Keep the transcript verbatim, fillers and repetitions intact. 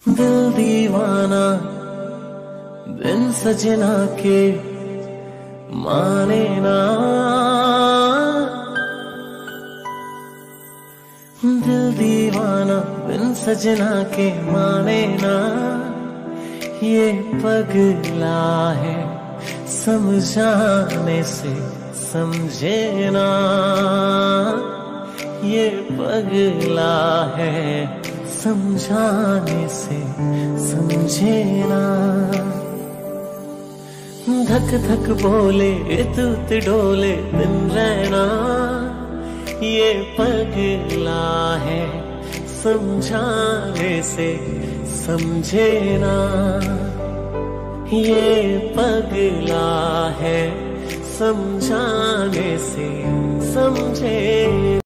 दिल दीवाना बिन सजना के माने ना, दिल दीवाना बिन सजना के माने ना, ये पगला है समझाने से समझे ना, ये पगला है समझाने से समझे ना। धक धक बोले तुत डोले दिन रहना, ये पगला है समझाने से समझे ना, ये पगला है समझाने से समझे।